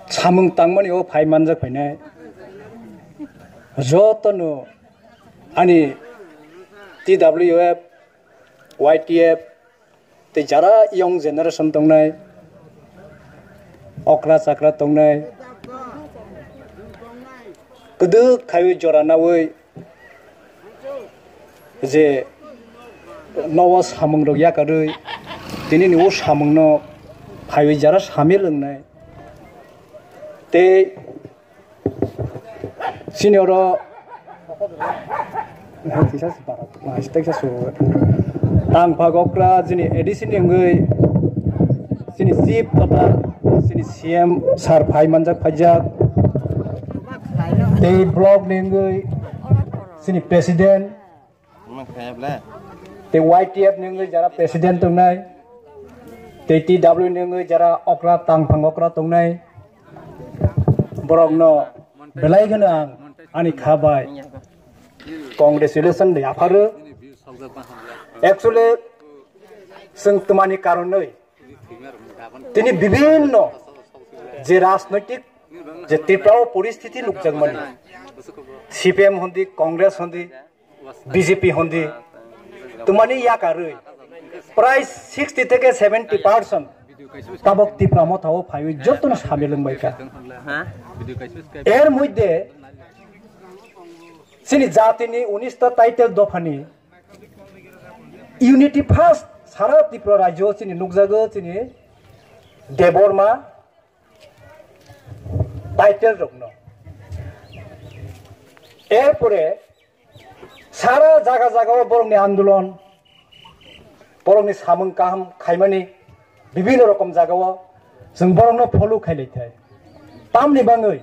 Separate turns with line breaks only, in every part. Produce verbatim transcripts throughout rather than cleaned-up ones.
samung tangmani o phai manjak phainai jotonu ani T W F Y T F te jara young generation tongnai okra sakra tongnai kudu khayu jorana woi je nawa samung rok yakarui tini ni o samung no khayu jara samil ngnai te senior tang pagokra jini edition ngai jini chief tata jini C M sar phai manjak phajak te block ngai jini president te Y T F ngai jara president tongnai te T W ngai jara okra tang pangokra tongnai borok no belai gana ani khabai congratulation de afaru actually sing tumani karonoi tini bibhinno je rajnaitik je Tipra পরিস্থিতি lukjagmani C P M hondi Congress hondi B J P hondi tumani yakarui price sixty থেকে seventy percent tabok Tipra motha o phai jotton samilung baika er moddhe sini jatini উনিশ ta title dofani unity first sara Tipra rajyo sini nukjago sini deborma title rokno erpore sara jaga jaga borongni andolon borongni samung kaham khaimani bibhinno rokom jagao जों borongno follow khailaitai tamni bangoi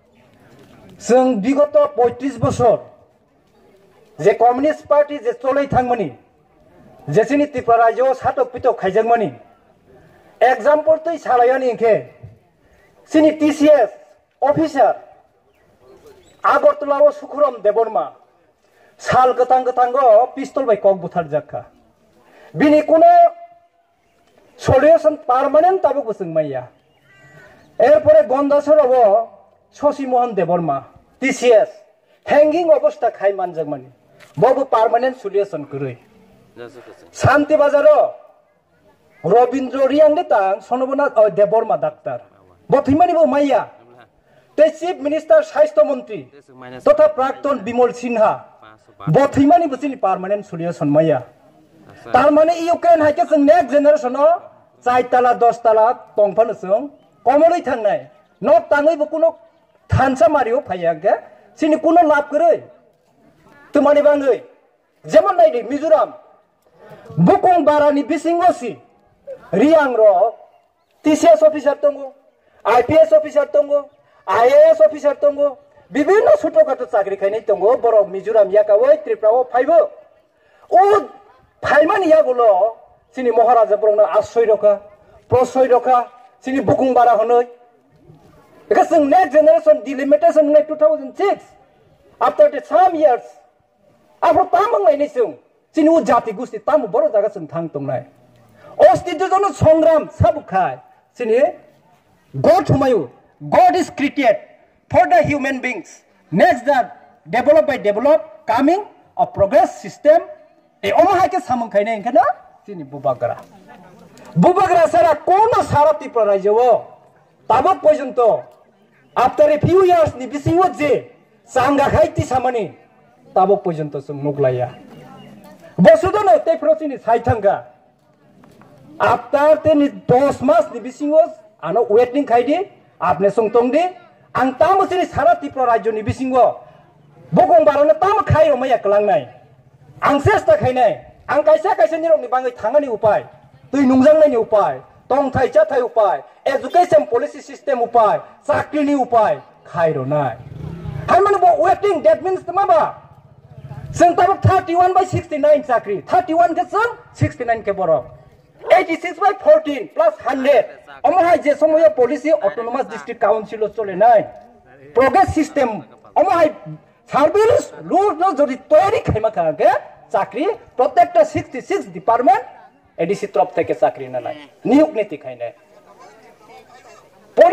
जों bigoto পঁয়ত্রিশ বছর যে communist party যে চলাই থাকমানি যেসিনি ত্রিপুরা রাজ্য সাতক পিতক খাইজাকমানি example तै सालायानि इंखे सिनि T C S अफिसार आगरतलाव सुखुरम देबरमा साल गतां गतांगो पिस्तल बाय कक बुथार जाखा बिनि कोनो सलिउशन पार्मानेंट ताबो गुसुं माइया एरपरे गन्दासराव Shashi Mohan Debbarma T C S hanging अवस्था खाइ मानजाकमानि बबो पार्मानेंट सलिउशन गरै शांति बाजारो रविंद्र रियांग तां सनबना देबरमा डाक्टर बथिमानिबो माइया ते चीफ मिनिस्टर स्वास्थ्य मंत्री तथा प्राक्तन बिमल सिन्हा बथिमानिबो सिनि पार्मानेंट सलिउशन माइया तार माने इउक्रेन हाइके जों नेक्स्ट जेनारेशन चार तला दस तला तंफानो जों कमलै थांनाय न ताङैबो कुनो थानसा मारियो फायागे सिनि कुनो लाभ गरै तुमानि बाङै जेमन नायदि मिजोराम बुकं बारानि बिसिंगसि रियांग रो T C S ऑफिसर दंगो I P S ऑफिसर दंगो I A S ऑफिसर दंगो विभिन्न सुटोकाट चाकरि खाइनै दंगो बर मिजोराम याकावै त्रिपुराव फाइबो ओ फाइमानि यागुलो सिनि महाराजा बरंनो आश्रय रखा प्रश्रय रखा सिनि बुकुं बारा हनै because the next generation delimitation in two thousand six after the some years after tamang lainai जों सिनि उ जाति गुस्ति तामु बर जागा जों थां तंनाय अस्तित्वजन संग्राम साबुखाय सिनि God Humayun God is created for the human beings next that develop by develop coming a progress system e omaha ke samung khaine engkana सिनि बुबागरा बुबागरा सारा कोनो सारा त्रिपुरा राज्यव ताबक पर्यन्त after a few years ni bisingo je sanga khaiti samani tabok porjonto जों नुग्लाया बसुदनो ते फ्रसिनि साइथांगा after te दस मास ni bisingo ano waiting khaidi आपने संतोंदि आं तामसिनि सारा त्रिपुरा राज्यनि बिसिंगो बगं बारनो ताम खायो माया कलांनाय आं सेस्ता खायनाय आं कायसा कायसानि रंनि बाङै थांगानि उपाय दै नुंजांनायनि उपाय तंथाय चाथाय उपाय एजुकेशन पॉलिसी सिस्टम उपाय चाकरिनि उपाय खायरोनाय हारमानो बो वेटिंग दैट मींस माबा जों ताबक thirty-one by sixty-nine चाकरि thirty-one के जों sixty-nine के बरक eighty-six by fourteen plus one hundred अमहाय जे समय पॉलिसी ऑटोनोमस डिस्ट्रिक्ट काउंसिल चलेनाय प्रोग्रेस सिस्टम अमहाय सार्भिस रूल न जदि तयारी खाइमा खागे चाकरि प्रत्येकटा sixty-six डिपार्टमेंट एडिसी तरफ থেকে চাকরি না নাই নিয়োগ নীতি খাইনে policy system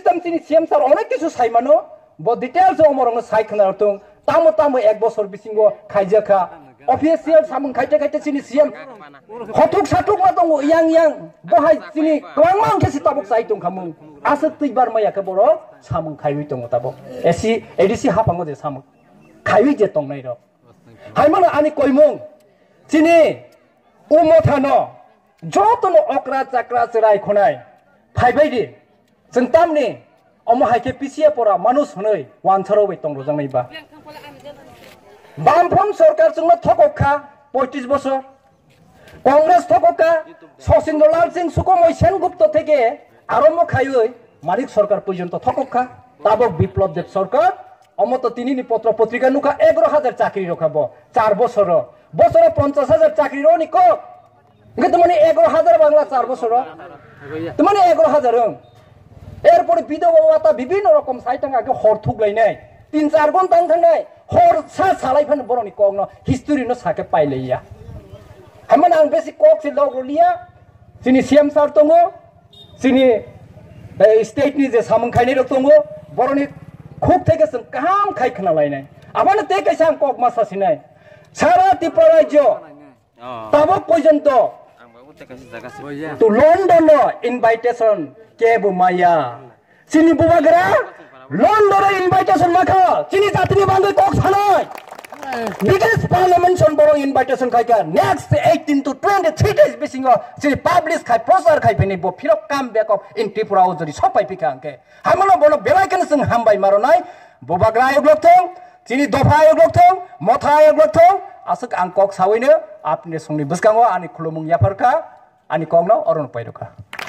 system sini C M sar onek kisu saimano bo details omorong saikna tung tamu tamu ek bosor bisingo khaijaka official samung khaite khaite sini C M hotuk satuk ma tongo yang yang bohai sini kwangmang kesi tabuk saitung khamung asat tibar maya ke boro samung khaiwi tongo tabok esi edisi hapango de samung khaiwi je tong nai ro haimana ani koimung sini umothano jotono okra chakra chirai khonai phaibaidi jengtamni omo haike pisia pora manus honoi wantharo bai tong rojang nai ba বামফ্রম সরকার জন্য থককা পঁয়ত্রিশ বছর কংগ্রেস থককা শচীন্দ্রলাল সিং সুকুময় সেনগুপ্ত থেকে আরম্ভ খাইই মালিক সরকার পর্যন্ত থককা তাবক বিপ্লব দেব সরকার অমত তিনি পত্র পত্রিকা নুকা এগারো হাজার চাকরি রখাব চার বছর বছরে পঞ্চাশ হাজার চাকরি রনি ক কিন্তু মানে এগারো হাজার বাংলা চার বছর তো মানে এগারো হাজার এরপরে বিধবা ভাতা বিভিন্ন রকম সাইটাং আগে হর থুকলাইনাই তিন চার ঘন্টা থাকনাই hor sa salai phan boroni kong no history no sake paile ya haman ang basic kok si log lia sini siam sar tongo sini state ni je samung khaini rok tongo boroni khuk theke sang kaham khai khna lainai abana te kaisa kok ma sasinai sara Tipra rajyo tabok pojonto to London no invitation ke bu maya sini bubagra London invitation maka sini jatini bangai kok sanai biggest parliament son borong invitation khai ka next eighteen to twenty-three days bisingo sini publish khai proser khai phini bo phirok come back of in Tipra ojori sopai pika angke hamono bono belaikan sing hambai maronai bobagra ayok lokthong sini dofa ayok lokthong motha ayok lokthong asuk ang kok sawaine apni songni buskango ani khulumung yafarka ani kongno oron pairuka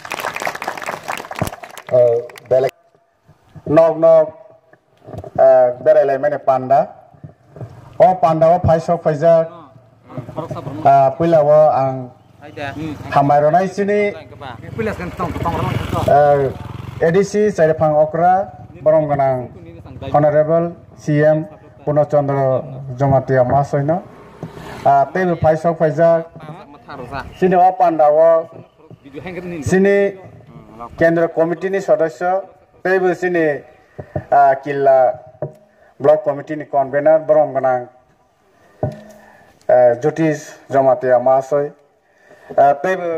belai nok nok berai lai mane panda o panda o phaisok phaijak puila o ang hamai ronai sini adc sairphang okra borong ganang honorable C M Punochandra Jamatia masoino tebe phaisok phaijak sini o panda o sini kendra committee ni sodasya tebe sini killa block committee ni convener borong ganang Jyotish Jamatia masoy tebe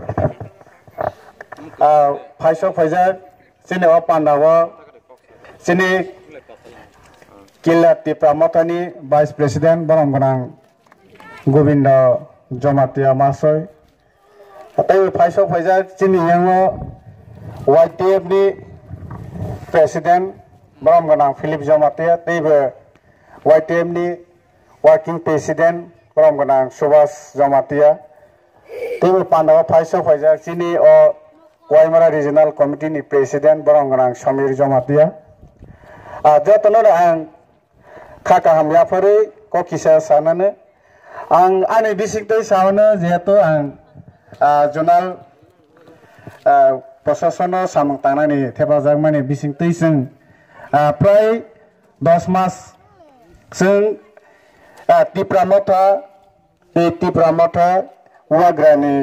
phaisok phaijak sini o panda o sini killa Tipra motha ni vice president borong ganang Govinda Jamatia masoy tebe phaisok phaijak sini yango Y T F ni president borong ganang Philip Jamatia tebe Y T F ni working president borong ganang Subhash Jamatia tebe panda o phaisok phaijak sini o Waimara regional committee ni president borong ganang Samir Jamatia jotono ang khaka hamya phari ko kisa sanane ang ani bisingtoi sawana jeto ang zonal প্রশাসন সামং তানানি থেপাজাক মানে বিসিংতৈ जों প্রায় দশ মাস जों Tipra motha এই Tipra motha ওয়াগ্রানি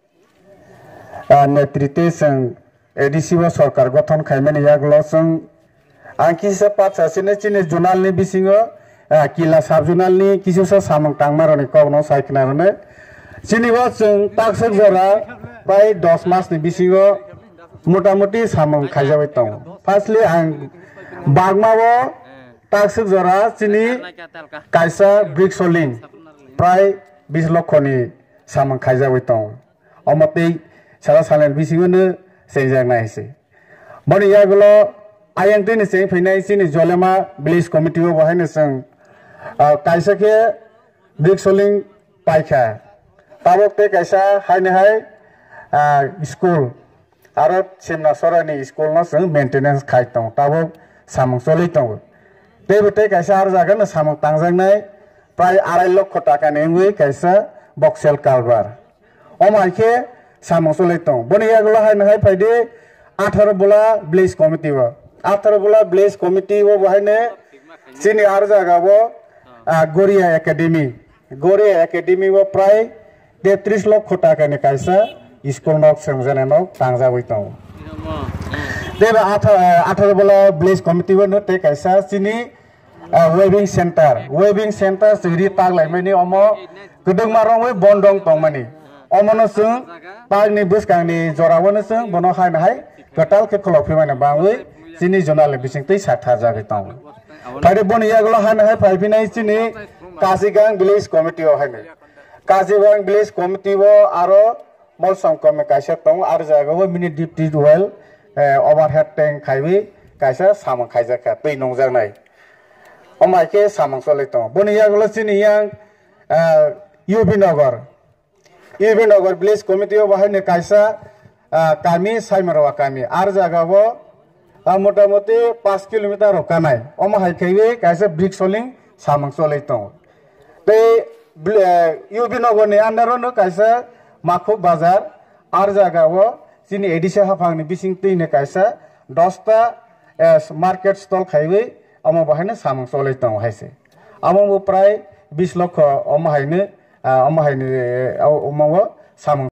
নেতৃত্বে जों ADC সরকার গঠন খাইমানি ইয়াগলো जों আংকিসা পাছাসিনে চিনে জোনালনি বিসিङो কিলা সাব জোনালনি কিসুসা সামং তাংমারনি কবনো সাইকনারনে চিনিবো जों তাকসক জরা প্রায় দশ মাসনি বিসিङो মোটামুটি সামং খাইজাবাই দं ফার্স্টলি आं বাগমাও তাকসক জরা চিনি কাইসা ব্রিকসলিং প্রায় বিশ লক্ষনি সামং খাইজাবাই দं অমতেই সারা সালেন বিসিङोनो সেংজাং নাইছে বনি ইয়াগুলো आयं दिनै जों फैनाय सिनि जलेमा विलेज कमिटियाव बहायनो जों कायसाके ब्रिकसलिं पाइखा ताबकते कायसा हायनोहाय स्कुल आरो सिमना सरानि स्कुलनो जों मेंटेनेंस खाय दं ताबक सामं चलै दं बेबोते कायसा आरो जागोन सामं तांजांनाय प्राय आराय लक्ष टाकानि एंगुइ कायसा बक्सेल कालबार अमायखे सामं चलै दं बनि यागुलो हायनोहाय फायदे अठारह बोला विलेज कमिटियाव अठारह बोला विलेज कमिटी वो बहायने सिनि आरो जागावो गोरिया एकेडमी गोरिया एकेडमी वो प्राय तेत्रिस लक्ष टाकानि कायसा स्कुल नक सोंजानाय नक तांजाबाय दं Deba athar bola village committee no te kaisa sini weaving center weaving center siri tag lai mani omo gedung marong we bondong tong mani omo no sung tag ni buskang ni jorawo no sung bono hai na hai ketal ke kholok phimai na bangwe sini jonal bising tei satha jagi tong tare boni yaglo hai na hai phai pinai sini kasigang village committee o hai ne kasigang village committee o aro mol sangkom kaisa tong ar jaga o mini deep deep well overhead tank khaiwi kaisa samang khaija kha tei nongjak nai omai ke samang solai tong boni yaglo sini yang yubi nagar yubi nagar village committee o bahai ne kaisa kami saimarawa kami ar jaga o motamoti পাঁচ kilometer rokanai omo hai khaiwi kaisa brick soling samang solai tong tei yubi nagar ni under no kaisa makhuk bazar ar jaga o sini edisa hafang ni bising tei ne kaisa dosta market stall khaiwi omo bahai samang solai tong haise amo mo prai বিশ লক্ষ omo hai ne omo hai ne omo samang